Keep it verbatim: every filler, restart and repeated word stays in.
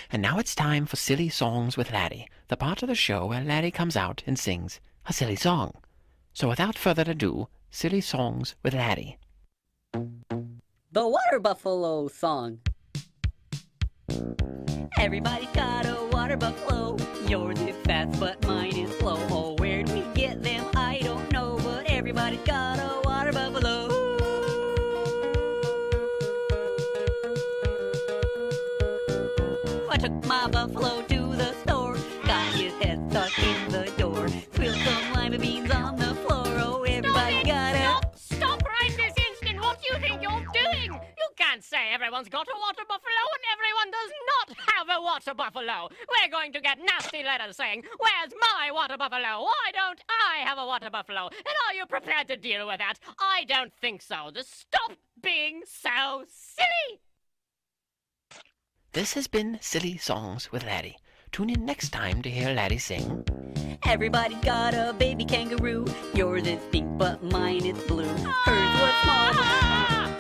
And now it's time for Silly Songs with Laddie, the part of the show where Laddie comes out and sings a silly song. So without further ado, Silly Songs with Laddie. The Water Buffalo Song. Everybody's got a water buffalo. Yours is fast, but mine is slow. Oh, where'd we get them? I don't know, but everybody's got a water buffalo. I took my buffalo to the store, got his head stuck in the door, spilled some lima beans on the floor. Oh, everybody got a... Stop! Stop right this instant! What do you think you're doing? You can't say everyone's got a water buffalo and everyone does not have a water buffalo. We're going to get nasty letters saying, "Where's my water buffalo? Why don't I have a water buffalo?" And are you prepared to deal with that? I don't think so. Just stop being so silly! This has been Silly Songs with Laddie. Tune in next time to hear Laddie sing. Everybody's got a baby kangaroo. Yours is pink, but mine is blue. Hers was small.